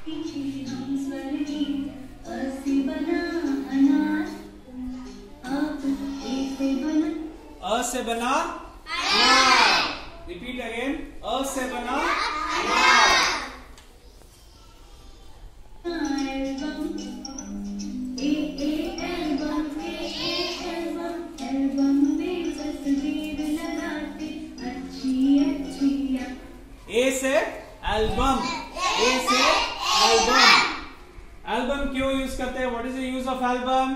अ से बना अनार। रिपीट अगेन, अ से बना अनार। ए से एल्बम, ए से एल्बम। एल्बम क्यों यूज करते हैं? What is the use of album?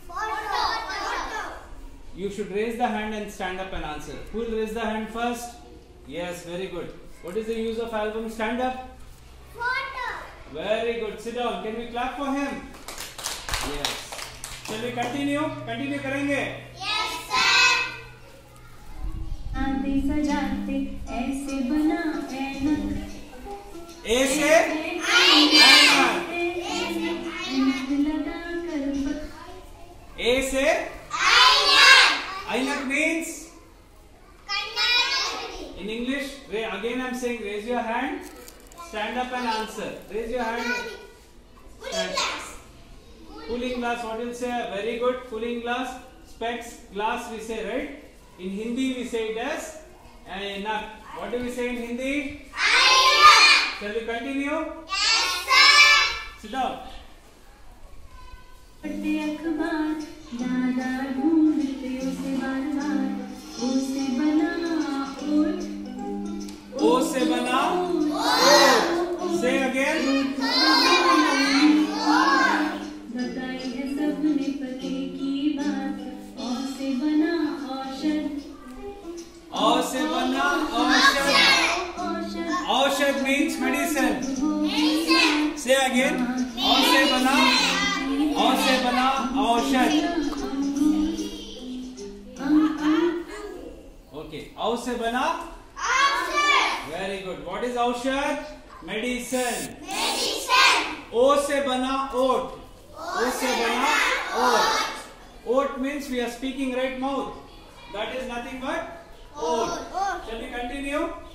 You should raise the hand and stand up and answer. Who will raise the hand first? Yes, very good. What is the use of album? Stand up. Photo. Very good. Sit down. Can we clap for him? Yes. Shall we continue? Continue करेंगे? Yes, sir. आते सजाते ऐसे बना ऐनक। ए से ऐनक। ए से Ainak means in English. Again I am saying, raise your hand, stand up and answer. Raise your hand. Cooling glass. Cooling glass. What will say? Very good. Cooling glass. Specs. Glass we say, right? In Hindi we say it as ainak. What do we say in Hindi? Ainak. Shall we continue? Yes, sir. Sit down. दादा ढूंढते उसे बार बार, ओ से बना ओट, ओ से बना ओट। Say again. बताई है सबने पते की बात, ओ से बना औषध, ओ से बना औषध। औषध means medicine. Say again. ओ से बना औषध। Okay. औ से बना औषध। Very good. What is औषध? Medicine. ओ से बना ओट। ओ से बना ओट। Oat means we are speaking right mouth. That is nothing but oat. Shall we continue?